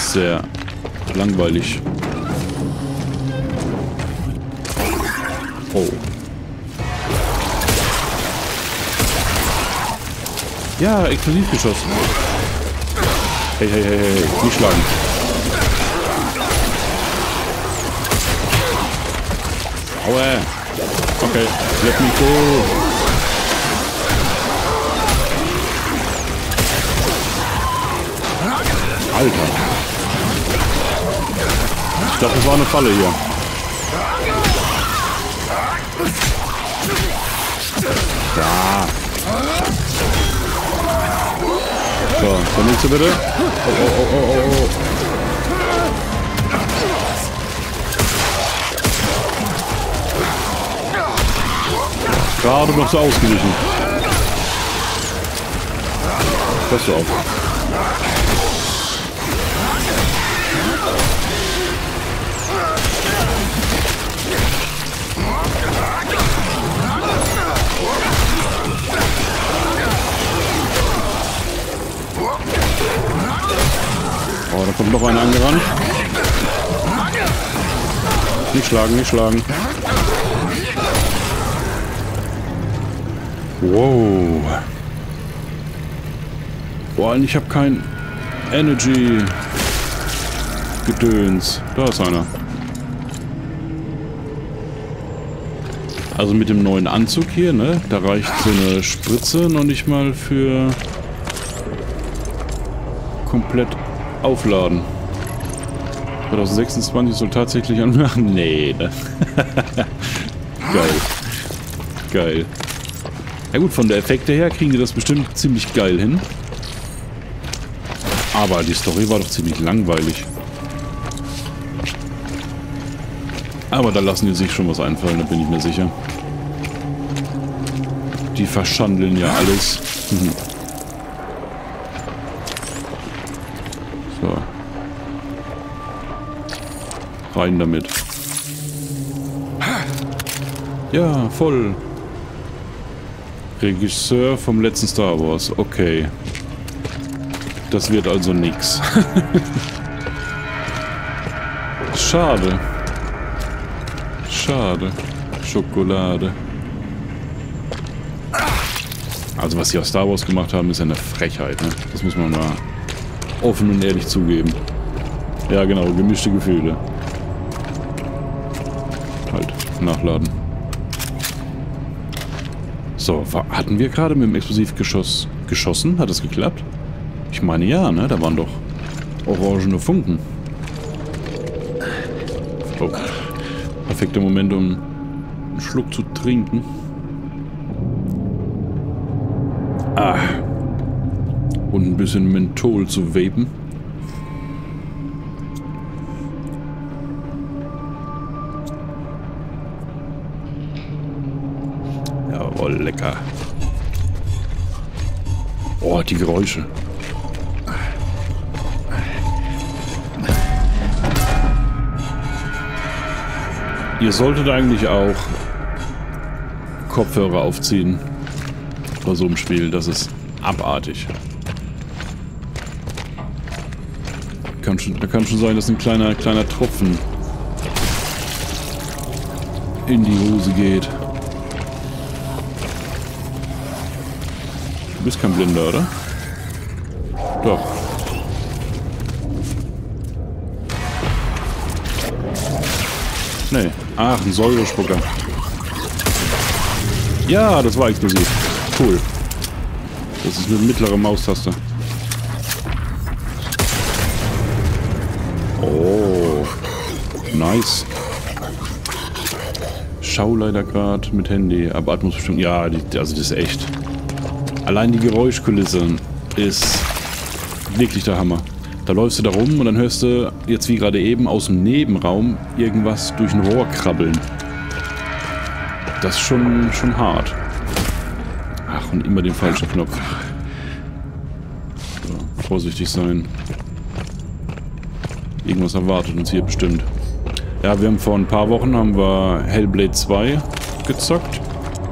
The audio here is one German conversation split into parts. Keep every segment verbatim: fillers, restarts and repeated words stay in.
ist sehr langweilig. Oh. Ja, explosiv geschossen. Hey, hey, hey, hey, nicht schlagen. Aua. Okay, let me go. Alter. Ich dachte, das war eine Falle hier. Da. So, der nächste bitte. Oh, oh, oh, oh, oh. Gerade noch so ausgewichen. Pass auf. Oh, da kommt noch einer angerannt. Nicht schlagen, nicht schlagen. Wow. Vor allem, ich habe kein Energy-Gedöns. Da ist einer. Also mit dem neuen Anzug hier, ne? Da reicht so eine Spritze noch nicht mal für komplett aufladen. zwanzig sechsundzwanzig soll tatsächlich anmachen. Nee, ne? Geil. Geil. Ja gut, von der Effekte her kriegen die das bestimmt ziemlich geil hin. Aber die Story war doch ziemlich langweilig. Aber da lassen die sich schon was einfallen, da bin ich mir sicher. Die verschandeln ja alles. So. Rein damit. Ja, voll. Regisseur vom letzten Star Wars. Okay. Das wird also nix. Schade. Schade. Schokolade. Also was sie aus Star Wars gemacht haben, ist ja eine Frechheit, ne? Das muss man mal offen und ehrlich zugeben. Ja genau, gemischte Gefühle. Halt, nachladen. So, hatten wir gerade mit dem Explosivgeschoss geschossen? Hat das geklappt? Ich meine ja, ne? Da waren doch orangene Funken. Oh. Perfekter Moment, um einen Schluck zu trinken. Ah. Und ein bisschen Menthol zu vapen. Jawohl, lecker. Oh, die Geräusche. Ihr solltet eigentlich auch Kopfhörer aufziehen bei so einem Spiel. Das ist abartig. Kann schon, da kann schon sein, dass ein kleiner, kleiner Tropfen in die Hose geht. Du bist kein Blinder, oder? Doch. Nee. Ach, ein Säurespucker. Ja, das war explosiv. Cool. Das ist eine mittlere Maustaste. Oh. Nice. Schau leider gerade mit Handy, aber Atmos bestimmt. Ja, die, also das ist echt. Allein die Geräuschkulisse ist wirklich der Hammer. Da läufst du da rum und dann hörst du jetzt wie gerade eben aus dem Nebenraum irgendwas durch ein Rohr krabbeln. Das ist schon, schon hart. Ach, und immer den falschen Knopf. So, vorsichtig sein. Irgendwas erwartet uns hier bestimmt. Ja, wir haben vor ein paar Wochen haben wir Hellblade zwei gezockt.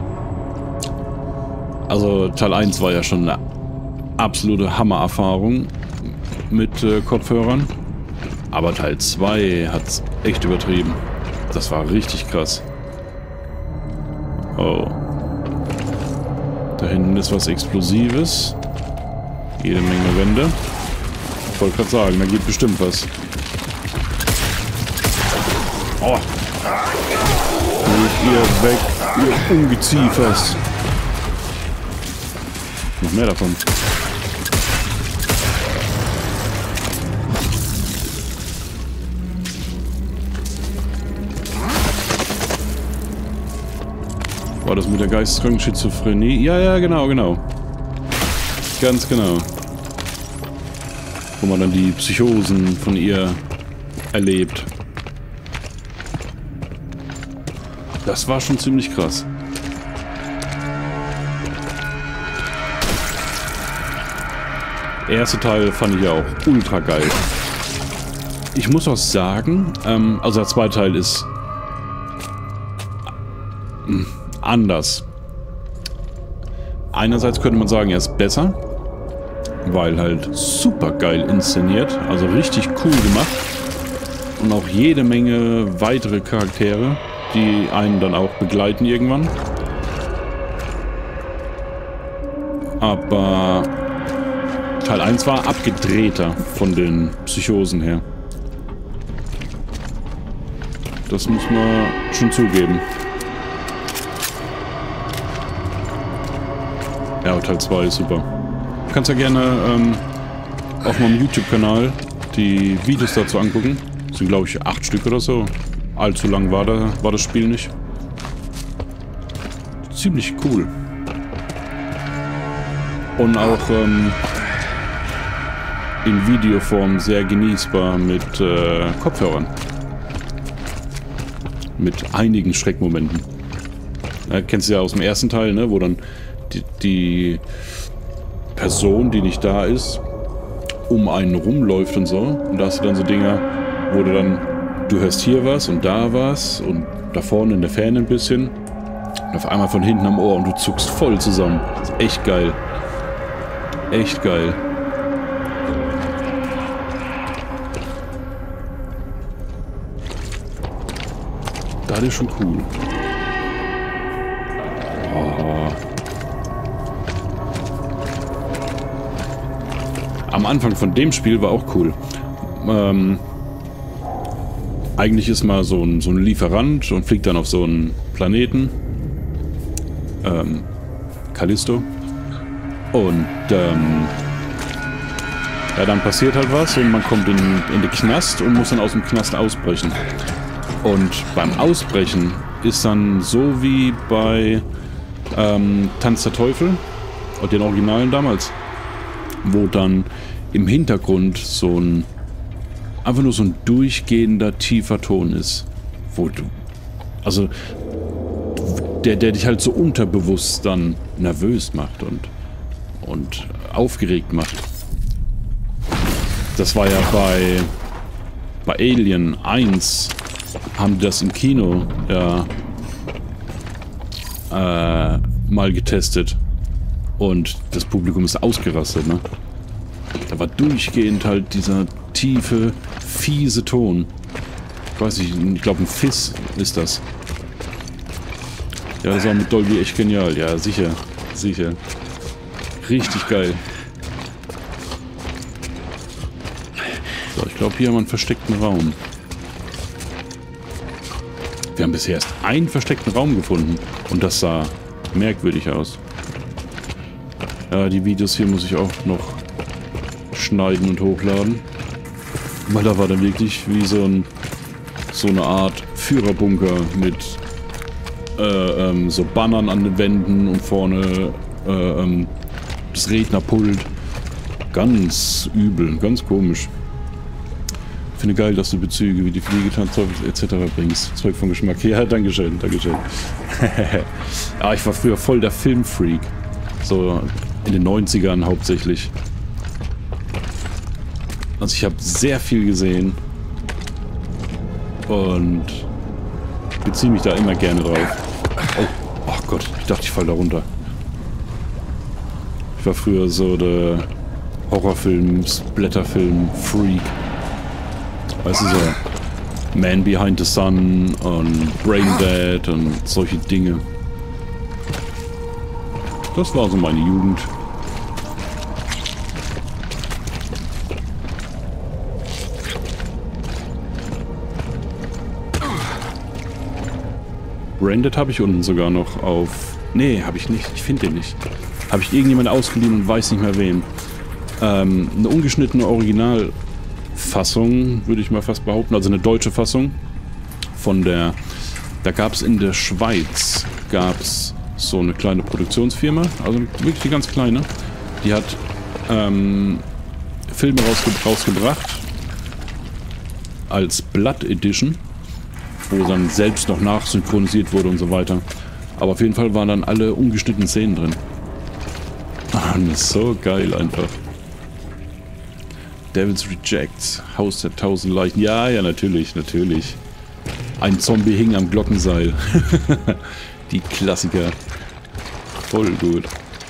Also Teil eins war ja schon eine absolute Hammererfahrung mit äh, Kopfhörern. Aber Teil zwei hat's echt übertrieben. Das war richtig krass. Oh. Da hinten ist was Explosives. Jede Menge Wände. Ich wollte gerade sagen, da geht bestimmt was. Oh. Geht ihr weg, ihr Ungeziefers. Noch mehr davon. War das mit der geisteskranken Schizophrenie? Ja, ja, genau, genau. Ganz genau. Wo man dann die Psychosen von ihr erlebt. Das war schon ziemlich krass. Der erste Teil fand ich ja auch ultra geil. Ich muss auch sagen, ähm, also der zweite Teil ist äh, anders. Einerseits könnte man sagen, er ist besser, weil halt super geil inszeniert, also richtig cool gemacht und auch jede Menge weitere Charaktere, die einen dann auch begleiten irgendwann. Aber Teil eins war abgedrehter von den Psychosen her. Das muss man schon zugeben. Ja, aber Teil zwei ist super. Du kannst ja gerne ähm, auf meinem YouTube-Kanal die Videos dazu angucken. Das sind, glaube ich, acht Stück oder so. Allzu lang war, da, war das Spiel nicht. Ziemlich cool. Und auch ähm, in Videoform sehr genießbar mit äh, Kopfhörern. Mit einigen Schreckmomenten. Ja, kennst du ja aus dem ersten Teil, ne, wo dann die, die Person, die nicht da ist, um einen rumläuft und so. Und da hast du dann so Dinger, wo du dann, du hörst hier was und da was und da vorne in der Ferne ein bisschen. Und auf einmal von hinten am Ohr und du zuckst voll zusammen. Das ist echt geil. Echt geil. Das ist schon cool. Oh. Am Anfang von dem Spiel war auch cool. Ähm, eigentlich ist mal so ein, so ein Lieferant und fliegt dann auf so einen Planeten. Ähm, Callisto. Und ähm, ja, dann passiert halt was und man kommt in, in den Knast und muss dann aus dem Knast ausbrechen. Und beim Ausbrechen ist dann so wie bei ähm, Tanz der Teufel, und den Originalen damals, wo dann im Hintergrund so ein, einfach nur so ein durchgehender, tiefer Ton ist. Wo du, also, der, der dich halt so unterbewusst dann nervös macht und, und aufgeregt macht. Das war ja bei, bei Alien eins, haben die das im Kino ja äh, mal getestet. Und das Publikum ist ausgerastet, ne? Da war durchgehend halt dieser tiefe, fiese Ton. Ich weiß nicht, ich glaube ein Fizz ist das. Ja, das war mit Dolby echt genial. Ja, sicher, sicher. Richtig geil. So, ich glaube, hier haben wir einen versteckten Raum. Wir haben bisher erst einen versteckten Raum gefunden. Und das sah merkwürdig aus. Ja, die Videos hier muss ich auch noch schneiden und hochladen. Weil da war dann wirklich wie so, ein, so eine Art Führerbunker mit äh, ähm, so Bannern an den Wänden und vorne äh, ähm, das Rednerpult. Ganz übel, ganz komisch. Ich finde geil, dass du Bezüge wie die Fliegetanzzeug et cetera bringst. Zeug von Geschmack. Ja, dankeschön, dankeschön. Ja, ich war früher voll der Filmfreak. So in den neunzigern hauptsächlich. Also ich habe sehr viel gesehen. Und beziehe mich da immer gerne drauf. Oh, oh Gott, ich dachte, ich falle da runter. Ich war früher so der Horrorfilm, Splatterfilm-Freak. Weißt du, so Man Behind the Sun und Brain Dead und solche Dinge. Das war so meine Jugend. Brain Dead habe ich unten sogar noch auf... Nee, habe ich nicht. Ich finde den nicht. Habe ich irgendjemand ausgeliehen und weiß nicht mehr wem. Ähm, eine ungeschnittene Originalfassung, würde ich mal fast behaupten. Also eine deutsche Fassung. Von der... Da gab es in der Schweiz gab es so eine kleine Produktionsfirma. Also wirklich eine ganz kleine. Die hat ähm, Filme rausge rausgebracht. Als Blood Edition. Wo dann selbst noch nachsynchronisiert wurde und so weiter. Aber auf jeden Fall waren dann alle ungeschnittenen Szenen drin. Ah, das ist so geil einfach. Devil's Reject, Haus der tausend Leichen. Ja, ja, natürlich, natürlich. Ein Zombie hing am Glockenseil. Die Klassiker. Voll gut.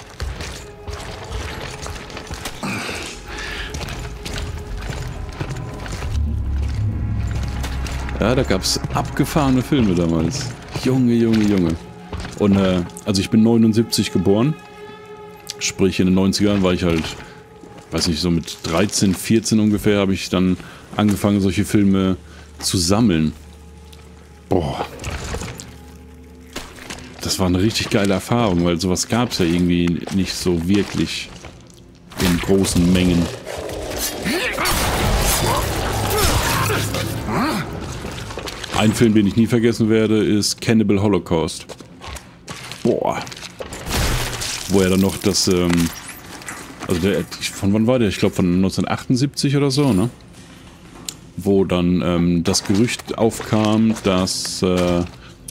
Ja, da gab es abgefahrene Filme damals. Junge, Junge, Junge. Und, äh, also ich bin neunundsiebzig geboren. Sprich, in den neunzigern war ich halt, weiß nicht, so mit dreizehn, vierzehn ungefähr habe ich dann angefangen, solche Filme zu sammeln. Boah. Das war eine richtig geile Erfahrung, weil sowas gab es ja irgendwie nicht so wirklich in großen Mengen. Ein Film, den ich nie vergessen werde, ist Cannibal Holocaust. Boah. Wo er dann noch das, ähm, also der, von wann war der? Ich glaube von neunzehnhundertachtundsiebzig oder so, ne? Wo dann ähm, das Gerücht aufkam, dass, äh,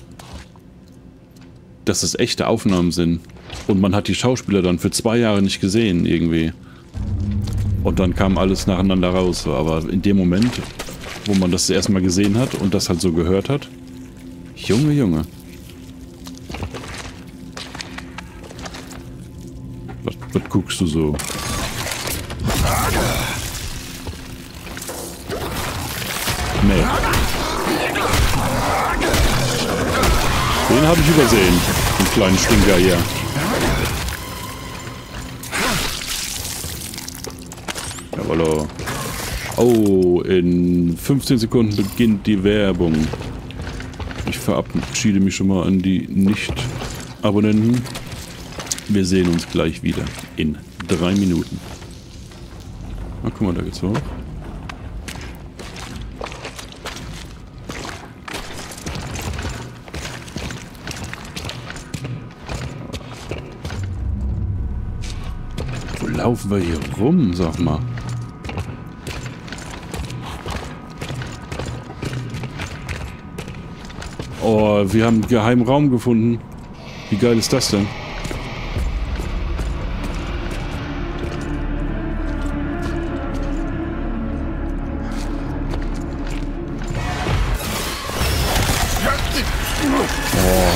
dass es echte Aufnahmen sind. Und man hat die Schauspieler dann für zwei Jahre nicht gesehen, irgendwie. Und dann kam alles nacheinander raus. Aber in dem Moment, wo man das erstmal gesehen hat und das halt so gehört hat. Junge, Junge. Was, was guckst du so? Nee. Den habe ich übersehen. Den kleinen Stinker hier. Jawollo. Oh, in fünfzehn Sekunden beginnt die Werbung. Ich verabschiede mich schon mal an die Nicht-Abonnenten. Wir sehen uns gleich wieder in drei Minuten. Ah, guck mal, da geht's hoch. Wo laufen wir hier rum, sag mal? Oh, wir haben einen geheimen Raum gefunden. Wie geil ist das denn? Oh.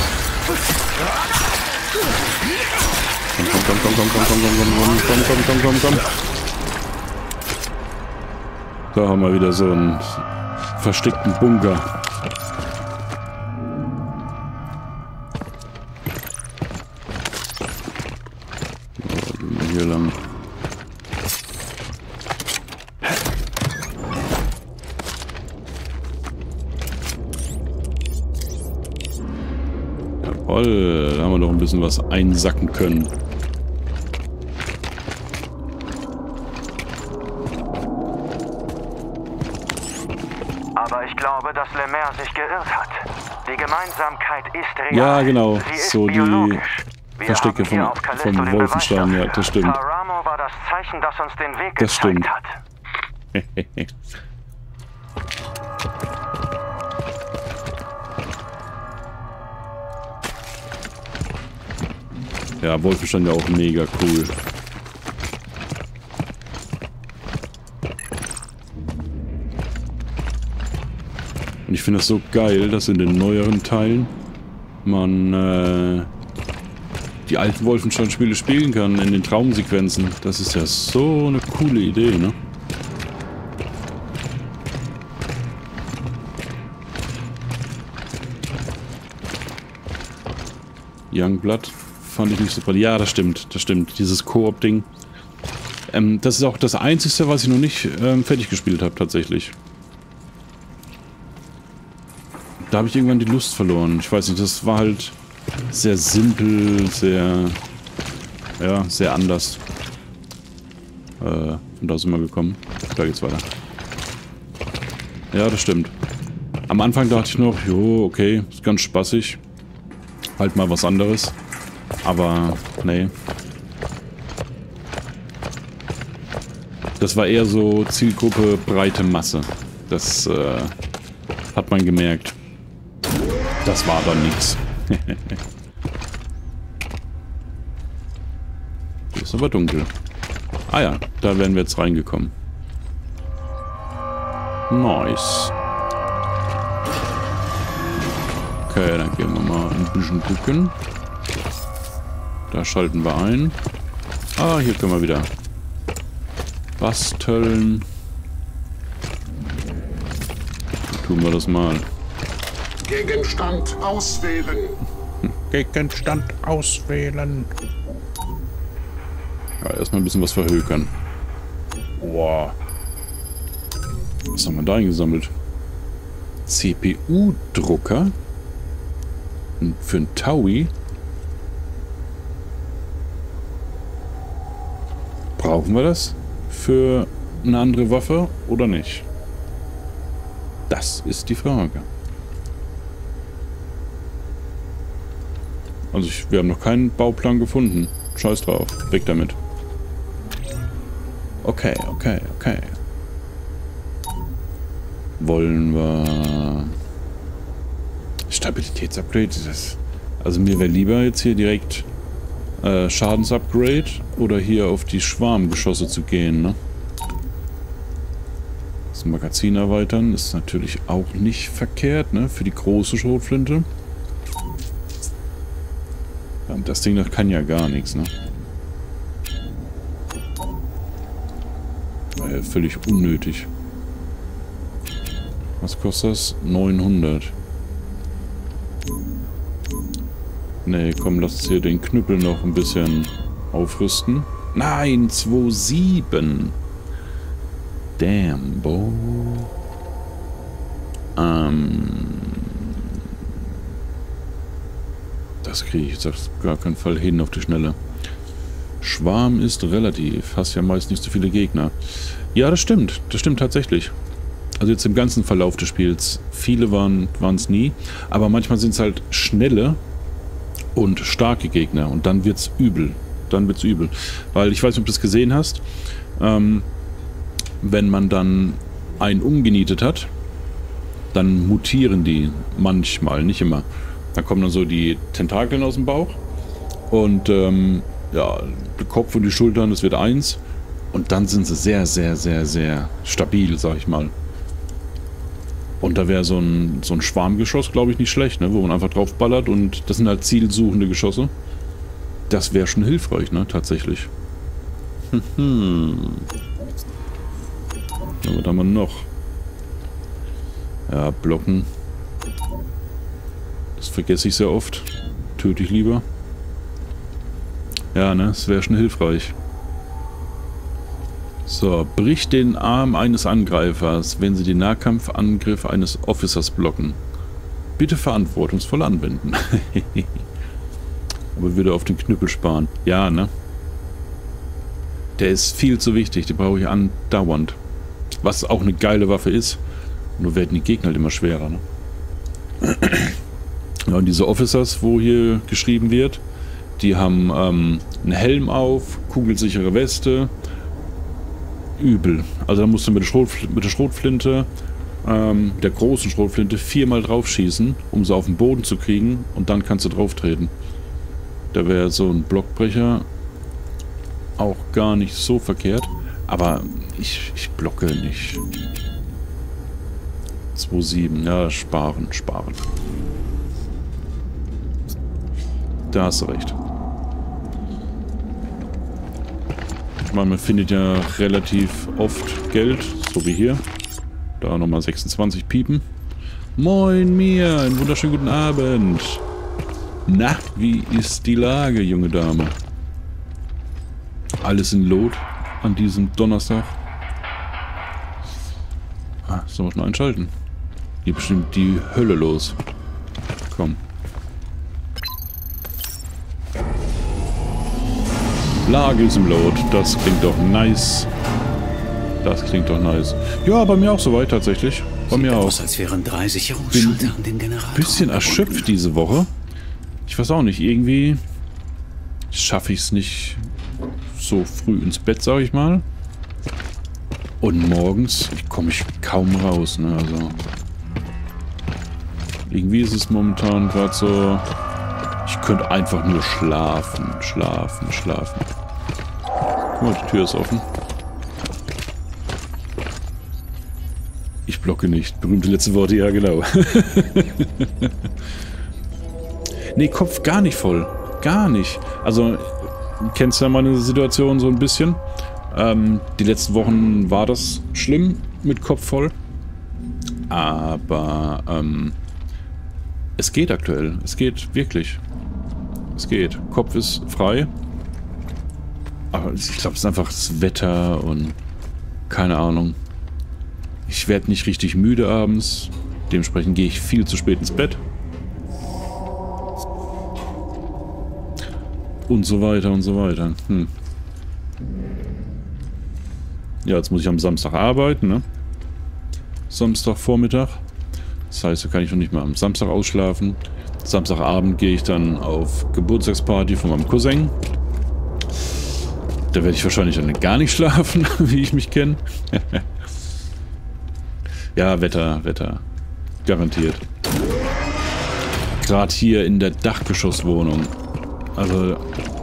Komm, komm, komm, komm, komm, komm, komm, komm, komm, komm, komm, komm, komm. Da haben wir wieder so einen versteckten Bunker. Hier lang. Jawohl, da haben wir noch ein bisschen was einsacken können. Aber ich glaube, dass Lemaire sich geirrt hat. Die Gemeinsamkeit ist real. Ja, genau. Sie ist So die biologisch. Verstecke vom, vom Wolfenstein, ja, das stimmt. Paramo war das Zeichen, das uns den Weg Das gezeigt stimmt. hat. Ja, Wolfenstein ja auch mega cool. Und ich finde es so geil, dass in den neueren Teilen man äh, die alten Wolfenstein-Spiele spielen kann in den Traumsequenzen. Das ist ja so eine coole Idee, ne? Youngblood fand ich nicht super. Ja, das stimmt, das stimmt. Dieses Koop-Ding. Ähm, das ist auch das Einzige, was ich noch nicht ähm, fertig gespielt habe, tatsächlich. Da habe ich irgendwann die Lust verloren. Ich weiß nicht, das war halt sehr simpel, sehr... Ja, sehr anders. Äh, von da sind wir gekommen. Da geht's weiter. Ja, das stimmt. Am Anfang dachte ich noch, jo, okay, ist ganz spaßig. Halt mal was anderes. Aber, nee. Das war eher so Zielgruppe breite Masse. Das äh, hat man gemerkt. Das war dann nichts. Hier ist aber dunkel. Ah ja, da wären wir jetzt reingekommen. Nice. Okay, dann gehen wir mal ein bisschen gucken. Da schalten wir ein. Ah, hier können wir wieder basteln. Tun wir das mal. Gegenstand auswählen. Gegenstand auswählen. Ja, erstmal ein bisschen was verhökern. Wow. Was haben wir da eingesammelt? C P U-Drucker? Für ein Taui? Brauchen wir das für eine andere Waffe oder nicht? Das ist die Frage. Also ich, wir haben noch keinen Bauplan gefunden. Scheiß drauf. Weg damit. Okay, okay, okay. Wollen wir... Stabilitätsupgrade? Das, also mir wäre lieber jetzt hier direkt äh, Schadensupgrade oder hier auf die Schwarmgeschosse zu gehen, ne? Das Magazin erweitern ist natürlich auch nicht verkehrt, ne? Für die große Schrotflinte. Ja, und das Ding, das kann ja gar nichts, ne? War ja völlig unnötig. Was kostet das? neunhundert. Ne, komm, lass uns hier den Knüppel noch ein bisschen aufrüsten. Nein, zwei Komma sieben. Damn, boy. Ähm... Das kriege ich jetzt auf gar keinen Fall hin auf die Schnelle. Schwarm ist relativ. Hast ja meist nicht so viele Gegner. Ja, das stimmt. Das stimmt tatsächlich. Also jetzt im ganzen Verlauf des Spiels. Viele waren es nie. Aber manchmal sind es halt schnelle und starke Gegner. Und dann wird's übel. Dann wird's übel. Weil ich weiß nicht, ob du es gesehen hast. Ähm, wenn man dann einen umgenietet hat, dann mutieren die manchmal, nicht immer. Da kommen dann so die Tentakeln aus dem Bauch. Und ähm, ja, der Kopf und die Schultern, das wird eins. Und dann sind sie sehr, sehr, sehr, sehr stabil, sag ich mal. Und da wäre so ein, so ein Schwarmgeschoss, glaube ich, nicht schlecht, ne? Wo man einfach drauf ballert und das sind halt zielsuchende Geschosse. Das wäre schon hilfreich, ne? Tatsächlich. Hm. Was haben wir noch? Ja, blocken. Das vergesse ich sehr oft. Töte ich lieber. Ja, ne? Das wäre schon hilfreich. So, bricht den Arm eines Angreifers, wenn sie den Nahkampfangriff eines Officers blocken. Bitte verantwortungsvoll anwenden. Aber würde auf den Knüppel sparen. Ja, ne? Der ist viel zu wichtig, den brauche ich andauernd. Was auch eine geile Waffe ist. Nur werden die Gegner halt immer schwerer, ne? Ja, und diese Officers, wo hier geschrieben wird, die haben ähm, einen Helm auf, kugelsichere Weste. Übel. Also da musst du mit der, Schrotfl mit der Schrotflinte, ähm, der großen Schrotflinte, viermal drauf schießen, um sie auf den Boden zu kriegen und dann kannst du drauf treten. Da wäre so ein Blockbrecher auch gar nicht so verkehrt. Aber ich, ich blocke nicht. zwei Komma sieben. Ja, sparen, sparen. Da hast du recht. Ich meine, man findet ja relativ oft Geld, so wie hier. Da nochmal sechsundzwanzig Piepen. Moin mir, einen wunderschönen guten Abend. Na, wie ist die Lage, junge Dame? Alles in Lot an diesem Donnerstag. Ah, sollen wir schon einschalten? Hier bestimmt die Hölle los. Komm. Lage ist im Lot. Das klingt doch nice. Das klingt doch nice. Ja, bei mir auch soweit tatsächlich. Bei mir auch. Als wären drei Sicherungsschalter an den Generator. Ein bisschen erschöpft diese Woche. Ich weiß auch nicht, irgendwie schaffe ich es nicht so früh ins Bett, sag ich mal. Und morgens komme ich kaum raus, ne? Also irgendwie ist es momentan gerade so, ich könnte einfach nur schlafen, schlafen, schlafen. Guck mal, die Tür ist offen. Ich blocke nicht. Berühmte letzte Worte, ja genau. Nee, Kopf gar nicht voll. Gar nicht. Also, du kennst ja meine Situation so ein bisschen. Ähm, die letzten Wochen war das schlimm mit Kopf voll. Aber, ähm, es geht aktuell. Es geht wirklich. Es geht. Kopf ist frei. Aber ich glaube, es ist einfach das Wetter und keine Ahnung. Ich werde nicht richtig müde abends. Dementsprechend gehe ich viel zu spät ins Bett. Und so weiter und so weiter. Hm. Ja, jetzt muss ich am Samstag arbeiten, ne? Samstagvormittag. Das heißt, da kann ich noch nicht mal am Samstag ausschlafen. Samstagabend gehe ich dann auf Geburtstagsparty von meinem Cousin. Da werde ich wahrscheinlich dann gar nicht schlafen, wie ich mich kenne. Ja, Wetter, Wetter. Garantiert. Gerade hier in der Dachgeschosswohnung. Also,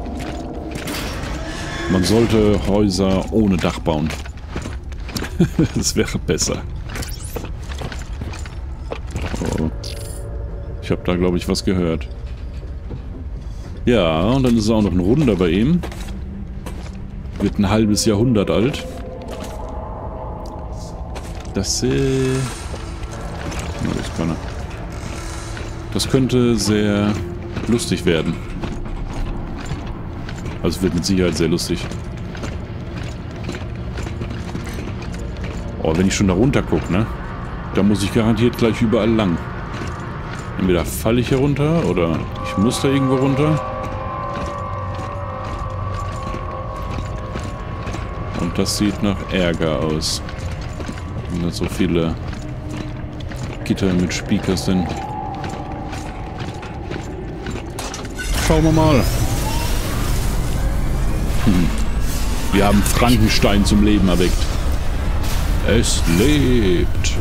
man sollte Häuser ohne Dach bauen. Das wäre besser. Oh. Ich habe da, glaube ich, was gehört. Ja, und dann ist auch noch ein Runder bei ihm. Wird ein halbes Jahrhundert alt. Das, äh... das, kann er. Das könnte sehr lustig werden. Also es wird mit Sicherheit sehr lustig. Oh, wenn ich schon da runter gucke, ne? Da muss ich garantiert gleich überall lang. Entweder falle ich hier runter oder ich muss da irgendwo runter. Und das sieht nach Ärger aus. Wenn da so viele Gitter mit Speakers sind. Schauen wir mal. Hm. Wir haben Frankenstein zum Leben erweckt. Es lebt.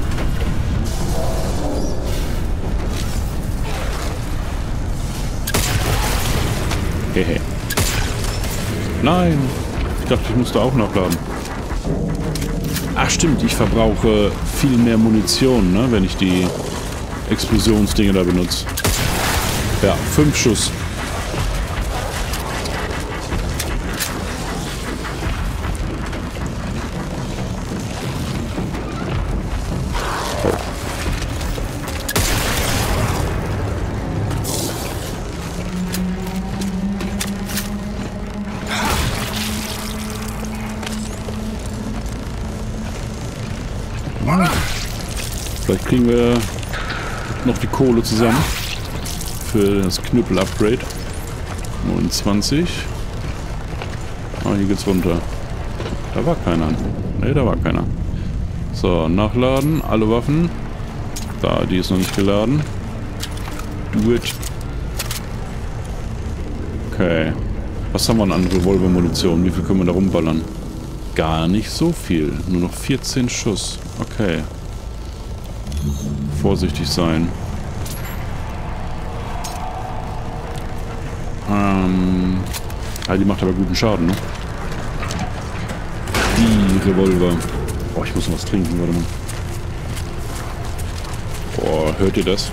Hehe. Nein. Ich dachte, ich musste auch nachladen. Ach stimmt, ich verbrauche viel mehr Munition, ne, wenn ich die Explosionsdinge da benutze. Ja, fünf Schuss. Vielleicht kriegen wir noch die Kohle zusammen für das Knüppel-Upgrade. neunundzwanzig. Ah, hier geht's runter. Da war keiner. Ne, da war keiner. So, nachladen. Alle Waffen. Da, die ist noch nicht geladen. Do it. Okay. Was haben wir an Revolver-Munition? Wie viel können wir da rumballern? Gar nicht so viel. Nur noch vierzehn Schuss. Okay. Vorsichtig sein. Ähm. Ah, die macht aber guten Schaden, ne? Die Revolver. Oh, ich muss noch was trinken, warte mal. Boah, hört ihr das?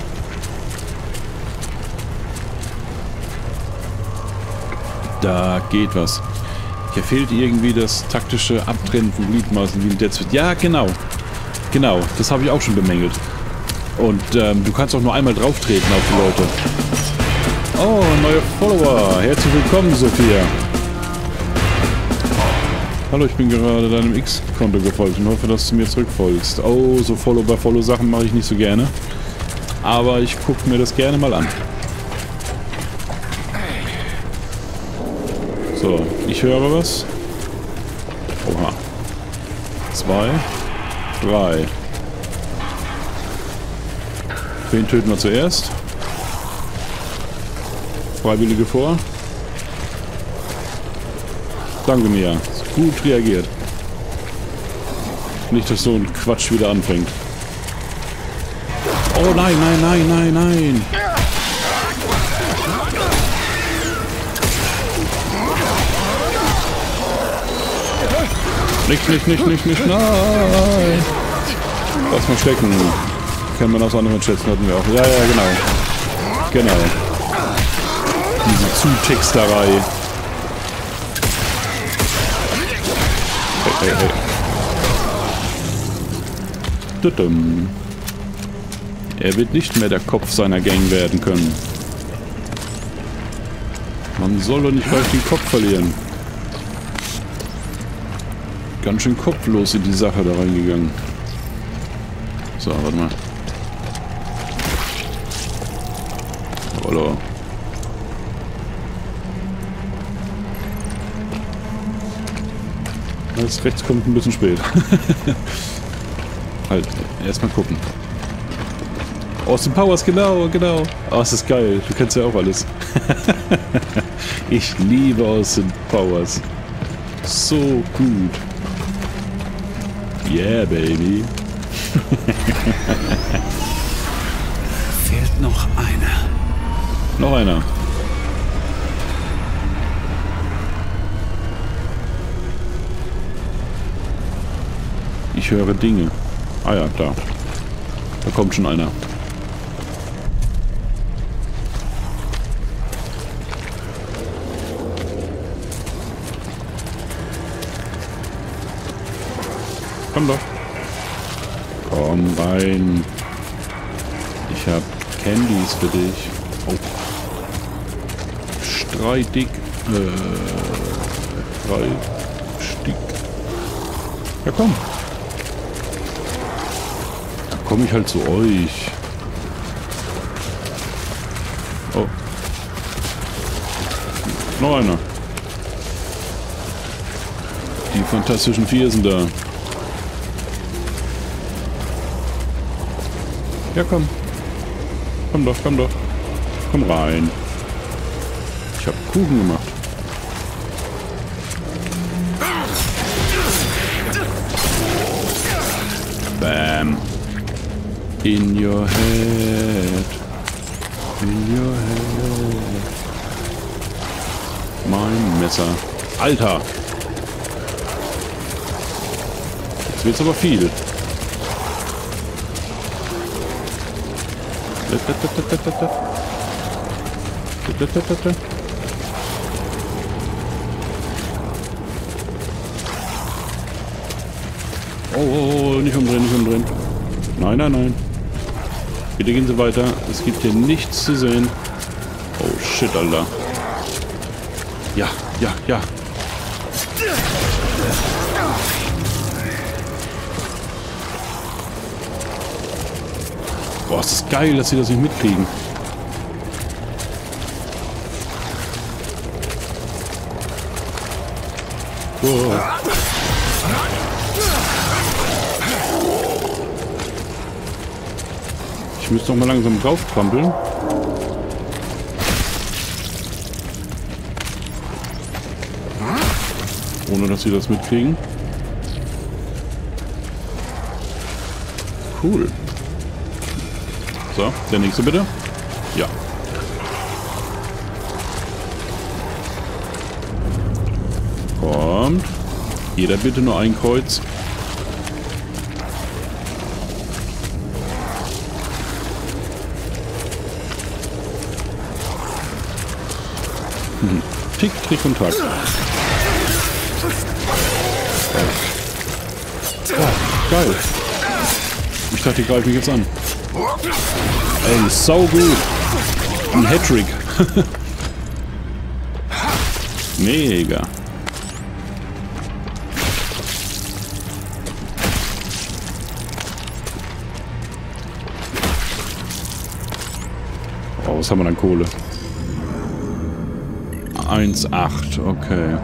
Da geht was. Hier fehlt irgendwie das taktische Abtrennen von Gliedmaßen wie in Dead Space. Ja, genau. Genau, das habe ich auch schon bemängelt. Und ähm, du kannst auch nur einmal drauf treten auf die Leute. Oh, neue Follower. Herzlich willkommen, Sophia. Hallo, ich bin gerade deinem X-Konto gefolgt und hoffe, dass du mir zurückfolgst. Oh, so Follow-by-Follow-Sachen mache ich nicht so gerne. Aber ich gucke mir das gerne mal an. So, ich höre was. Oha. Zwei. Drei. Wen töten wir zuerst? Freiwillige vor. Danke, Mia. Gut reagiert. Nicht, dass so ein Quatsch wieder anfängt. Oh nein, nein, nein, nein, nein. Nicht, nicht, nicht, nicht, nicht, nein. Lass mal stecken. Kann man aus anderen schätzen, hatten wir auch. Ja, ja, genau. Genau. Diese Zutexterei. Hey, hey, hey. Tudum. Er wird nicht mehr der Kopf seiner Gang werden können. Man soll doch nicht gleich den Kopf verlieren. Ganz schön kopflos in die Sache da reingegangen. So, warte mal. Hallo. Das rechts kommt ein bisschen spät. Halt, erstmal gucken. Austin Powers, genau, genau. Oh, das ist geil. Du kennst ja auch alles. Ich liebe Austin Powers. So gut. Yeah, baby. Fehlt noch einer. Noch einer. Ich höre Dinge. Ah ja, da. Da kommt schon einer. Komm doch. Komm rein. Ich hab Candies für dich. Oh. Streitig. Äh. Drei Stück. Ja, komm. Da komme ich halt zu euch. Oh. Noch einer. Die Fantastischen Vier sind da. Ja, komm. Komm doch, komm doch. Komm rein. Ich hab Kuchen gemacht. Bam. In your head. In your head. Mein Messer. Alter. Jetzt wird's aber viel. Oh, oh, oh, nicht umdrehen, nicht umdrehen. Nein, nein, nein. Bitte gehen Sie weiter. Es gibt hier nichts zu sehen. Oh, shit, Alter. Ja, ja, ja. Boah, ist das geil, dass sie das nicht mitkriegen. Oh. Ich müsste noch mal langsam drauf trampeln. Ohne dass sie das mitkriegen. Cool. So, der nächste bitte. Ja. Kommt. Jeder bitte nur ein Kreuz. Hm. Tick, Trick und Track. Oh, geil. Ich dachte, die greifen mich jetzt an. Ey, sau gut. Ein Hattrick. Mega. Oh, was haben wir an Kohle? eins Komma acht, okay.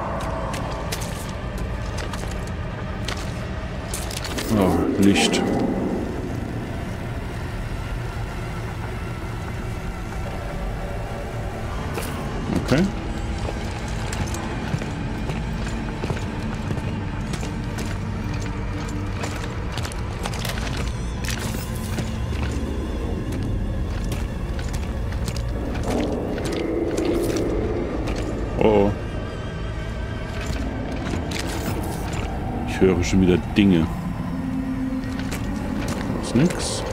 Oh, Licht. Okay. Oh. Ich höre schon wieder Dinge. Das ist nix.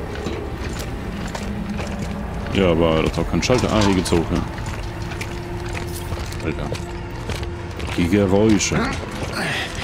Ja, aber das ist auch kein Schalter. Ah, hier geht's hoch, ja. Alter. Die Geräusche.